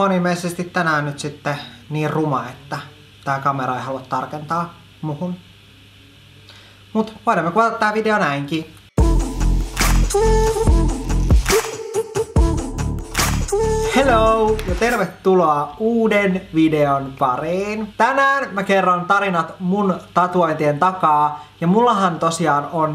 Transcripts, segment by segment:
Mä oon ilmeisesti tänään nyt sitten niin ruma, että tää kamera ei halua tarkentaa muhun. Mut voidaan me kuvata tää video näinkin. Hello ja tervetuloa uuden videon pariin. Tänään mä kerron tarinat mun tatuointien takaa ja mullahan tosiaan on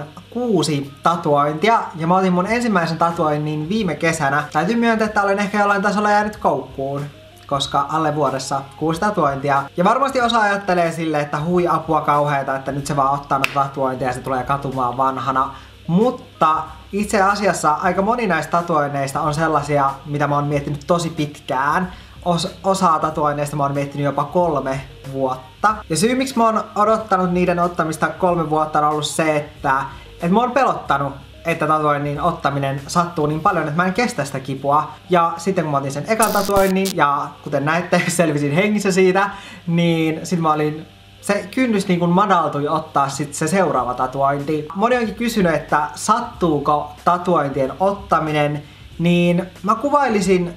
6 tatuointia ja mä otin mun ensimmäisen tatuoinnin viime kesänä. Täytyy myöntää, että olen ehkä jollain tasolla jäänyt koukkuun, koska alle vuodessa 6 tatuointia. Ja varmasti osa ajattelee silleen, että hui apua kauheeta, että nyt se vaan ottaa tatuointia ja se tulee katumaan vanhana. Mutta itse asiassa aika moni näistä tatuoinneista on sellaisia, mitä mä oon miettinyt tosi pitkään. Osaa tatuoinneista mä oon miettinyt jopa 3 vuotta. Ja syy miksi mä oon odottanut niiden ottamista 3 vuotta on ollut se, että mä oon pelottanut, että tatuoinnin ottaminen sattuu niin paljon, että mä en kestä sitä kipua. Ja sitten kun mä otin sen ekan tatuoinnin ja kuten näette selvisin hengissä siitä, niin sit mä olin... Se kynnys niin kuin madaltui ottaa sit se seuraava tatuointi. Moni onkin kysynyt, että sattuuko tatuointien ottaminen, niin mä kuvailisin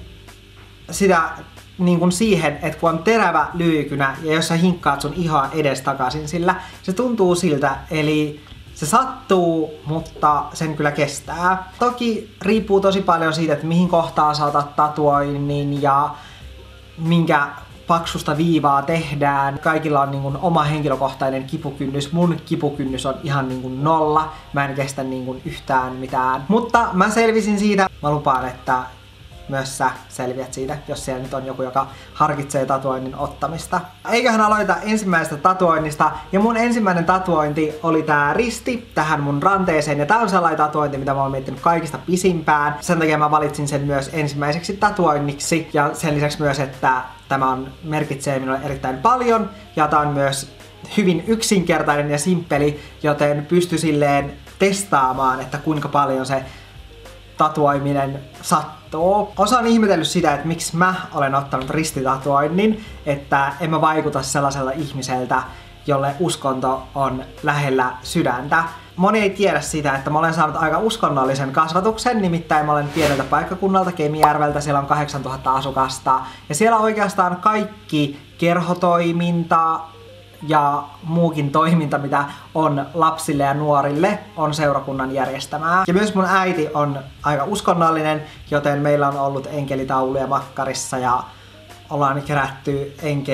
sitä niin kuin siihen, että kun on terävä lyijykynä ja jos sä hinkkaat sun ihoa edestakaisin sillä, se tuntuu siltä, eli se sattuu, mutta sen kyllä kestää. Toki riippuu tosi paljon siitä, että mihin kohtaan sä otat tatuoinnin ja minkä paksusta viivaa tehdään. Kaikilla on niin kuin oma henkilökohtainen kipukynnys. Mun kipukynnys on ihan niin kuin 0. Mä en kestä niin kuin yhtään mitään. Mutta mä selvisin siitä. Mä lupaan, että myös sä selviät siitä, jos siellä nyt on joku, joka harkitsee tatuoinnin ottamista. Eiköhän aloita ensimmäisestä tatuoinnista. Ja mun ensimmäinen tatuointi oli tää risti tähän mun ranteeseen. Ja tää on sellainen tatuointi, mitä mä oon miettinyt kaikista pisimpään. Sen takia mä valitsin sen myös ensimmäiseksi tatuoinniksi. Ja sen lisäksi myös, että tämä merkitsee minulle erittäin paljon. Ja tää on myös hyvin yksinkertainen ja simppeli, joten pysty silleen testaamaan, että kuinka paljon se tatuoiminen sattuu. Osa on ihmetellyt sitä, että miksi mä olen ottanut ristitatuoinnin, että en mä vaikuta sellaiselta ihmiseltä, jolle uskonto on lähellä sydäntä. Moni ei tiedä sitä, että mä olen saanut aika uskonnollisen kasvatuksen, nimittäin mä olen pieneltä paikkakunnalta Kemijärveltä, siellä on 8000 asukasta. Ja siellä oikeastaan kaikki kerhotoiminta ja muukin toiminta, mitä on lapsille ja nuorille, on seurakunnan järjestämää. Ja myös mun äiti on aika uskonnollinen, joten meillä on ollut enkelitauluja makkarissa ja ollaan kerätty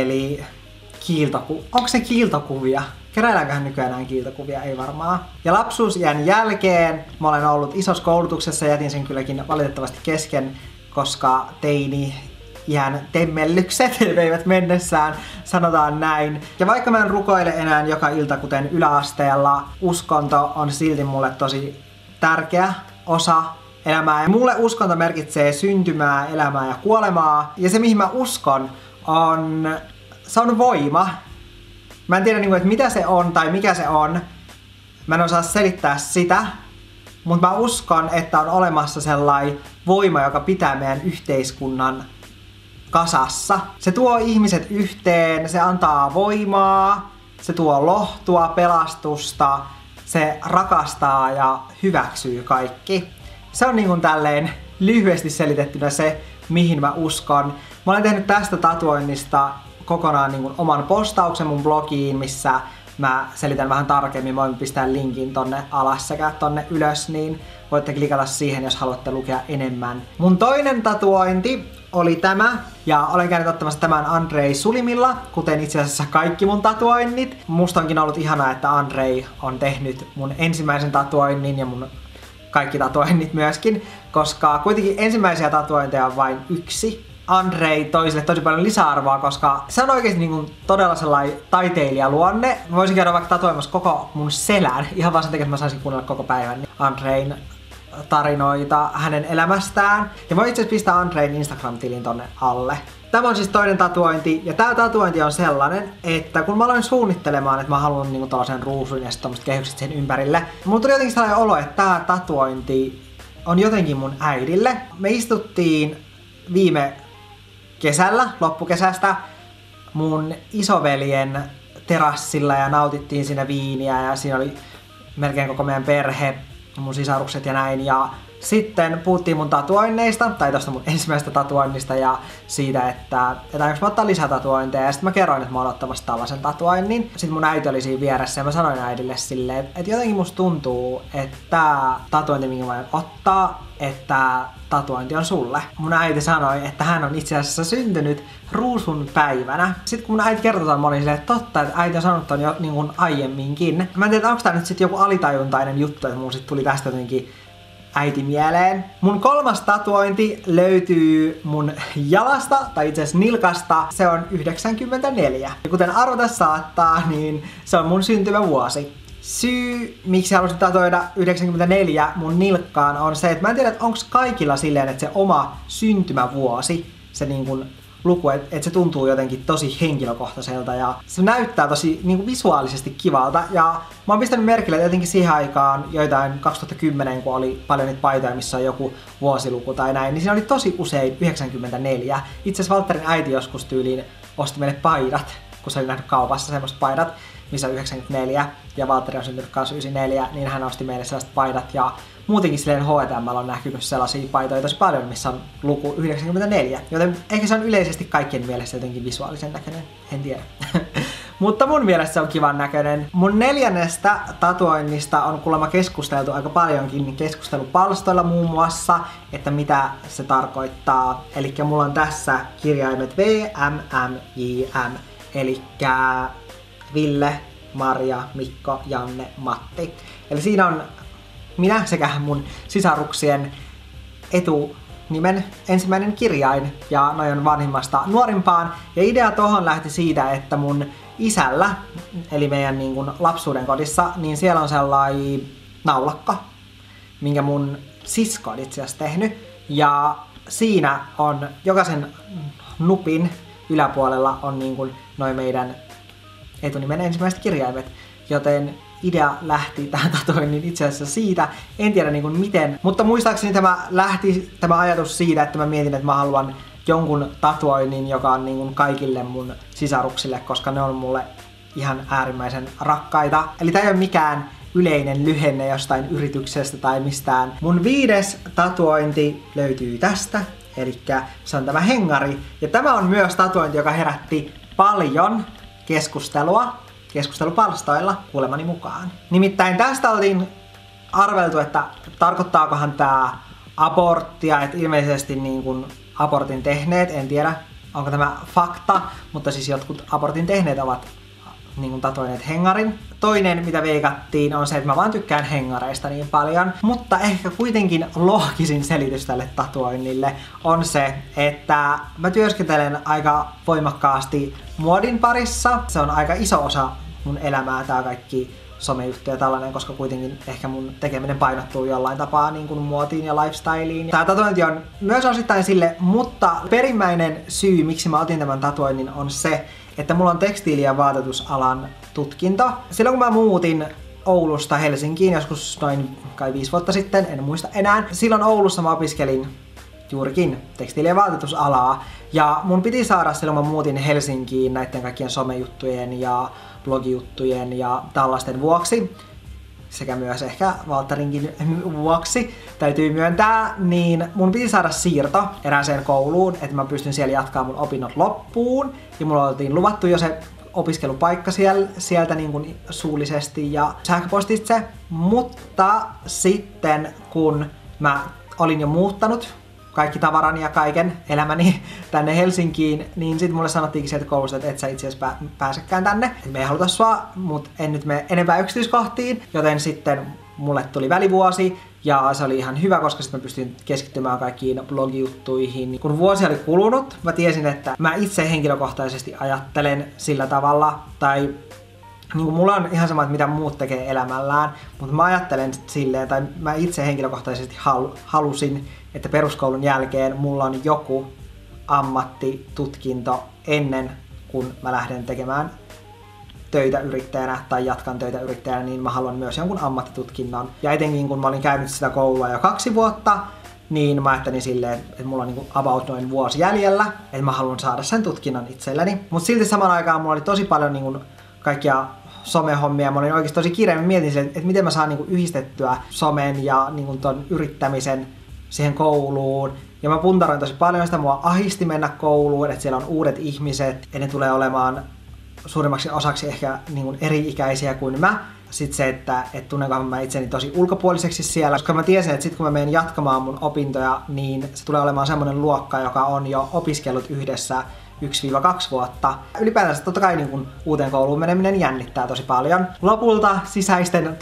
onko se kiiltokuvia? Keräilläänköhän nykyään näin kiiltokuvia? Ei varmaan. Ja lapsuusiän jälkeen mä olen ollut isossa koulutuksessa, jätin sen kylläkin valitettavasti kesken, koska iän temmellykset veivät mennessään, sanotaan näin. Ja vaikka mä en rukoile enää joka ilta kuten yläasteella, uskonto on silti mulle tosi tärkeä osa elämää. Ja mulle uskonto merkitsee syntymää, elämää ja kuolemaa. Ja se mihin mä uskon se on voima. Mä en tiedä että mitä se on tai mikä se on. Mä en osaa selittää sitä. Mutta mä uskon, että on olemassa sellainen voima, joka pitää meidän yhteiskunnan kasassa. Se tuo ihmiset yhteen, se antaa voimaa, se tuo lohtua, pelastusta, se rakastaa ja hyväksyy kaikki. Se on niin kuin tälleen lyhyesti selitettynä se, mihin mä uskon. Mä olen tehnyt tästä tatuoinnista kokonaan niin kuin oman postauksen mun blogiin, missä mä selitän vähän tarkemmin. Voin pistää linkin tonne alas sekä tonne ylös, niin voitte klikata siihen, jos haluatte lukea enemmän. Mun toinen tatuointi oli tämä, ja olen käynyt ottamassa tämän Andrei Sulimilla, kuten itse asiassa kaikki mun tatuoinnit. Musta onkin ollut ihanaa, että Andrei on tehnyt mun ensimmäisen tatuoinnin ja mun kaikki tatuoinnit myöskin, koska kuitenkin ensimmäisiä tatuointeja on vain 1. Andrei toi sille tosi paljon lisäarvoa, koska se on oikeesti niin todella sellainen taiteilijaluonne. Mä voisin käydä vaikka tatuoimassa koko mun selän, ihan vaan sen takia, että mä saisin kuunnella koko päivän Andrein tarinoita hänen elämästään. Ja voi itse asiassa pistää Andrein Instagram-tilin tonne alle. Tämä on siis toinen tatuointi, ja tää tatuointi on sellainen, että kun mä aloin suunnittelemaan, että mä haluan niinku tällaisen ruusun ja sitten tommoset kehykset sen ympärille, mulla tuli jotenkin sellainen olo, että tää tatuointi on jotenkin mun äidille. Me istuttiin viime kesällä, loppukesästä, mun isoveljen terassilla ja nautittiin siinä viiniä ja siinä oli melkein koko meidän perhe, mun sisarukset ja näin, ja Sitten puhuttiin mun tatuoinneista, tai tosta mun ensimmäisestä tatuoinnista ja siitä, että onko mä ottaa lisää tatuointeja. Ja sitten mä kerroin, että mä oon ottamassa tällaisen tatuoinnin. Sitten mun äiti oli siinä vieressä ja mä sanoin äidille silleen, että jotenkin musta tuntuu, että tatuointi, minkä mä voin ottaa, että tatuointi on sulle. Mun äiti sanoi, että hän on itse asiassa syntynyt ruusun päivänä. Sitten kun mun äiti kertoi, mä olin silleen, että totta, että äiti on sanonut ton jo niin kuin aiemminkin. Mä en tiedä, onko tää nyt sit joku alitajuntainen juttu, että mun sit tuli tästä jotenkin äiti mieleen. Mun kolmas tatuointi löytyy mun jalasta, tai itse asiassa nilkasta. Se on 94. Ja kuten arvata saattaa, niin se on mun syntymävuosi. Syy, miksi halusin tatuoida 94 mun nilkkaan on se, että mä en tiedä, että onko kaikilla silleen, että se oma syntymävuosi, se niin kuin luku, että se tuntuu jotenkin tosi henkilökohtaiselta ja se näyttää tosi niin kuin visuaalisesti kivalta. Ja mä oon pistänyt merkille, että jotenkin siihen aikaan, joitain 2010, kun oli paljon niitä paitoja, missä on joku vuosiluku tai näin, niin siinä oli tosi usein 94. Itse asiassa Valtterin äiti joskus tyyliin osti meille paidat, kun se oli nähnyt kaupassa semmoiset paidat, missä on 94 ja Valtteri on syntynyt kanssa 94, niin hän osti meille sellaiset paidat ja muutenkin silleen H&M:llä on näkynyt sellaisia paitoja tosi paljon, missä on luku 94, joten ehkä se on yleisesti kaikkien mielestä jotenkin visuaalisen näköinen, en tiedä. Mutta mun mielestä se on kivan näköinen. Mun neljännestä tatuoinnista on kuulemma keskusteltu aika paljonkin keskustelupalstoilla muun muassa, että mitä se tarkoittaa. Elikkä mulla on tässä kirjaimet V, M, M, J, M, elikkä Ville, Marja, Mikko, Janne, Matti. Eli siinä on minä sekä mun sisaruksien etunimen ensimmäinen kirjain ja noi on vanhimmasta nuorimpaan. Ja idea tohon lähti siitä, että mun isällä, eli meidän niin kun lapsuuden kodissa, niin siellä on sellainen naulakko, minkä mun sisko on itse asiassa tehnyt. Ja siinä on jokaisen nupin yläpuolella on niin kun noi meidän etunimen ensimmäiset kirjaimet, joten idea lähti tähän tatuoinnin itse asiassa siitä, en tiedä niin kuin miten, mutta muistaakseni tämä ajatus siitä, että mä mietin, että mä haluan jonkun tatuoinnin, joka on niin kuin kaikille mun sisaruksille, koska ne on mulle ihan äärimmäisen rakkaita. Eli tää ei ole mikään yleinen lyhenne jostain yrityksestä tai mistään. Mun 5. tatuointi löytyy tästä, eli se on tämä hengari, ja tämä on myös tatuointi, joka herätti paljon keskustelupalstoilla kuulemani mukaan. Nimittäin tästä oltiin arveltu, että tarkoittaakohan tää aborttia, että ilmeisesti niin kuin abortin tehneet, en tiedä onko tämä fakta, mutta siis jotkut abortin tehneet ovat niin kuin tatuoineet hengarin. Toinen, mitä veikattiin, on se, että mä vaan tykkään hengareista niin paljon, mutta ehkä kuitenkin loogisin selitys tälle tatuoinnille on se, että mä työskentelen aika voimakkaasti muodin parissa. Se on aika iso osa mun elämää, tää kaikki somejuttu ja tällainen, koska kuitenkin ehkä mun tekeminen painottuu jollain tapaa niin kuin muotiin ja lifestyleen. Tää tatuointi on myös osittain sille, mutta perimmäinen syy, miksi mä otin tämän tatuoinnin, on se, että mulla on tekstiili- ja vaatetusalan tutkinto. Silloin kun mä muutin Oulusta Helsinkiin joskus noin 5 vuotta sitten, en muista enää. Silloin Oulussa mä opiskelin juurikin tekstiili- ja vaatetusalaa. Ja mun piti saada silloin, kun mä muutin Helsinkiin näiden kaikkien somejuttujen ja blogijuttujen ja tällaisten vuoksi, sekä myös ehkä Valtterinkin vuoksi, täytyy myöntää, niin mun piti saada siirto erääseen kouluun, että mä pystyn siellä jatkaa mun opinnot loppuun. Ja mulla oltiin luvattu jo se opiskelupaikka sieltä niin kuin suullisesti ja sähköpostitse, mutta sitten kun mä olin jo muuttanut kaikki tavarani ja kaiken elämäni tänne Helsinkiin, niin sitten mulle sanottiinkin sieltä koulusta, että et sä itse asiassa pääsekään tänne. Me ei haluta sua, mutta en nyt mene enempää yksityiskohtiin, joten sitten mulle tuli välivuosi ja se oli ihan hyvä, koska sitten mä pystyin keskittymään kaikkiin blogijuttuihin. Kun vuosi oli kulunut, mä tiesin, että mä itse henkilökohtaisesti ajattelen sillä tavalla, tai niin kuin mulla on ihan sama, että mitä muut tekee elämällään, mutta mä ajattelen silleen, tai mä itse henkilökohtaisesti halusin, että peruskoulun jälkeen mulla on joku ammattitutkinto ennen kuin mä lähden tekemään töitä yrittäjänä tai jatkan töitä yrittäjänä, niin mä haluan myös jonkun ammattitutkinnon. Ja etenkin kun mä olin käynyt sitä koulua jo 2 vuotta, niin mä ajattelin silleen, että mulla on niinku about noin vuosi jäljellä, että mä haluan saada sen tutkinnon itselleni. Mutta silti samaan aikaan mulla oli tosi paljon niinku kaikkia somehommia, mä olin oikeasti tosi kireä. Mä mietin silleen, että miten mä saan niinku yhdistettyä somen ja niinku ton yrittämisen siihen kouluun. Ja mä puntaroin tosi paljon sitä, mua ahisti mennä kouluun, että siellä on uudet ihmiset, ja ne tulee olemaan suurimmaksi osaksi ehkä niin kuin eri-ikäisiä kuin mä. Sitten se, että tunnenkohan mä itseni tosi ulkopuoliseksi siellä, koska mä tiesin, että sit kun mä menen jatkamaan mun opintoja, niin se tulee olemaan semmoinen luokka, joka on jo opiskellut yhdessä 1-2 vuotta. Ylipäätänsä totta kai niin kun uuteen kouluun meneminen jännittää tosi paljon. Lopulta sisäisten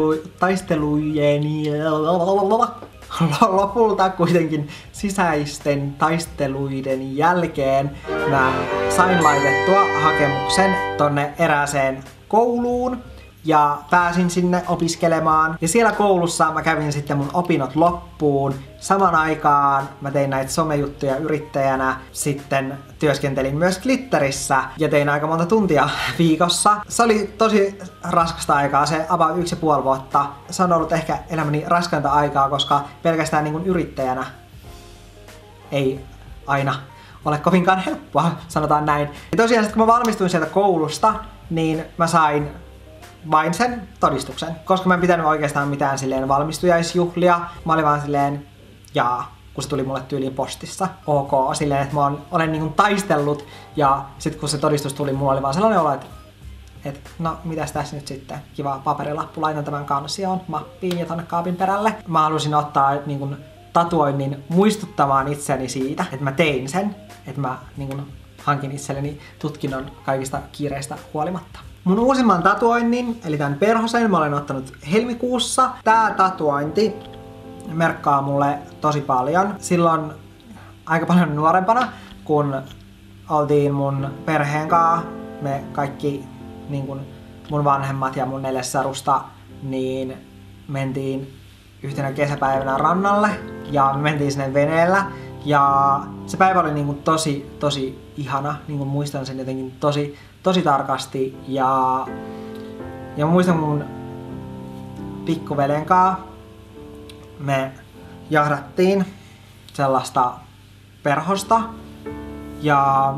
lopulta kuitenkin sisäisten taisteluiden jälkeen mä sain laitettua hakemuksen tonne erääseen kouluun ja pääsin sinne opiskelemaan. Ja siellä koulussa mä kävin sitten mun opinnot loppuun. Samaan aikaan mä tein näitä somejuttuja yrittäjänä, sitten työskentelin myös Glitterissä ja tein aika monta tuntia viikossa. Se oli tosi raskasta aikaa, se about 1,5 vuotta. Se on ollut ehkä elämäni raskainta aikaa, koska pelkästään niin kuin yrittäjänä ei aina ole kovinkaan helppoa, sanotaan näin. Ja tosiaan sitten kun mä valmistuin sieltä koulusta, niin mä sain vain sen todistuksen, koska mä en pitänyt oikeastaan mitään silleen valmistujaisjuhlia. Mä olin vaan silleen, kun se tuli mulle tyyliin postissa. Ok, silleen, että mä olen niin kuin taistellut ja sit kun se todistus tuli, mulla oli vaan sellainen olo, että no mitäs tässä nyt sitten, kiva paperilappu, laitan tämän kansioon, mappiin ja tonne kaapin perälle. Mä halusin ottaa niin kuin tatuoinnin muistuttamaan itseni siitä, että mä tein sen, että mä niin kuin hankin itselleni tutkinnon kaikista kiireistä huolimatta. Mun uusimman tatuoinnin, eli tämän perhosen, mä olen ottanut helmikuussa. Tää tatuointi merkkaa mulle tosi paljon. Silloin aika paljon nuorempana, kun oltiin mun perheen kanssa, me kaikki niin kun mun vanhemmat ja mun 4 sarusta, niin mentiin yhtenä kesäpäivänä rannalle ja me mentiin sinne veneellä. Ja se päivä oli niin kun tosi ihana, niin kun muistan sen jotenkin tosi tarkasti ja muistan mun pikkuvelen kanssa me jahdattiin sellaista perhosta ja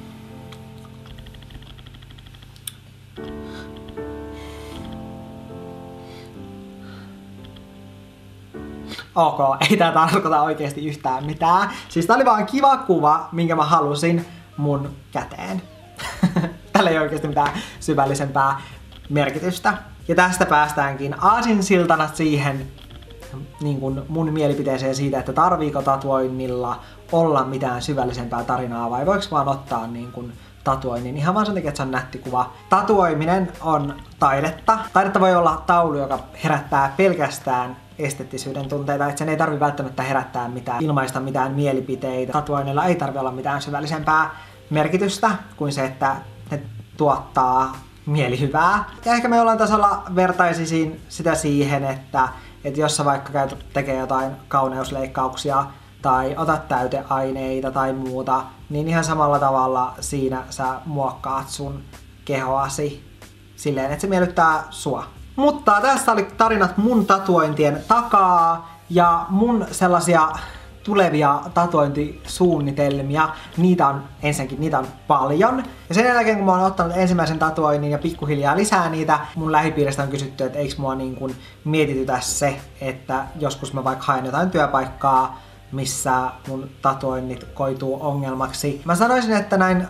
ok, ei tää tarkoita oikeesti yhtään mitään. Siis tää oli vaan kiva kuva, minkä mä halusin mun käteen. Tällä ei oikeesti mitään syvällisempää merkitystä. Ja tästä päästäänkin aasinsiltana siihen niin kuin mun mielipiteeseen siitä, että tarviiko tatuoinnilla olla mitään syvällisempää tarinaa vai voiko vaan ottaa niin kuin tatuoinnin ihan vaan sen takia, että se on nätti kuva. Tatuoiminen on taidetta. Taidetta voi olla taulu, joka herättää pelkästään esteettisyyden tunteita, että sen ei tarvitse välttämättä herättää mitään, ilmaista mitään mielipiteitä. Tatuoinnilla ei tarvitse olla mitään syvällisempää merkitystä kuin se, että ne tuottaa mielihyvää. Ja ehkä me jollain tasolla vertaisisin sitä siihen, että jos sä vaikka käyt tekemään jotain kauneusleikkauksia tai otat täyteaineita tai muuta, niin ihan samalla tavalla siinä sä muokkaat sun kehoasi silleen, että se miellyttää sua. Mutta tässä oli tarinat mun tatuointien takaa ja mun sellaisia tulevia tatuointisuunnitelmia. Niitä on paljon. Ja sen jälkeen kun mä oon ottanut ensimmäisen tatuoinnin ja pikkuhiljaa lisää niitä, mun lähipiiristä on kysytty, että eikö mua niin kuin mietitytä se, että joskus mä vaikka haen jotain työpaikkaa, missä mun tatuoinnit koituu ongelmaksi. Mä sanoisin, että näin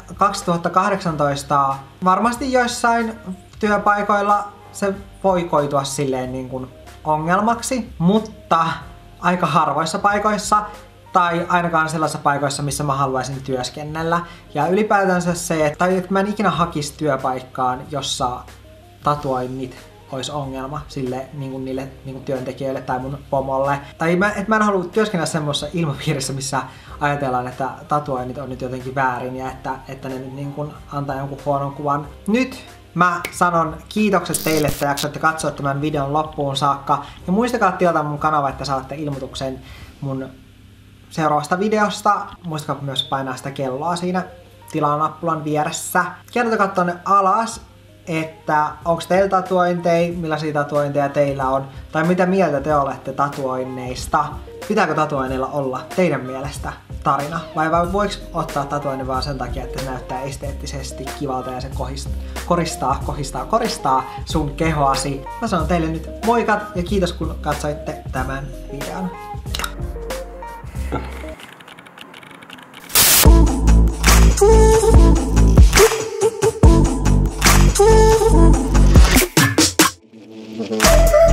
2018 varmasti joissain työpaikoilla se voi koitua silleen niin kuin ongelmaksi, mutta aika harvoissa paikoissa tai ainakaan sellaisissa paikoissa, missä mä haluaisin työskennellä. Ja ylipäätänsä se, että mä en ikinä hakisi työpaikkaan, jossa tatuoinnit olisi ongelma sille, niin kuin niille niin kuin työntekijöille tai mun pomolle. Tai mä en halua työskennellä semmoisessa ilmapiirissä, missä ajatellaan, että tatuoinnit on nyt jotenkin väärin ja että ne nyt niin kuin antaa jonkun huonon kuvan. Nyt mä sanon kiitokset teille, että jaksoitte katsoa tämän videon loppuun saakka. Ja muistakaa tilata mun kanava, että saatte ilmoituksen mun seuraavasta videosta. Muistakaa myös painaa sitä kelloa siinä tilaa-nappulan vieressä. Kertokaa tonne alas, että onko teillä tatuointeja, millaisia tatuointeja teillä on, tai mitä mieltä te olette tatuoinneista. Pitääkö tatuoinnilla olla teidän mielestä tarina, vai voiko ottaa tatuoinnin vaan sen takia, että se näyttää esteettisesti kivalta ja se koristaa sun kehoasi. Mä sanon teille nyt moikat ja kiitos kun katsoitte tämän videon. Bye.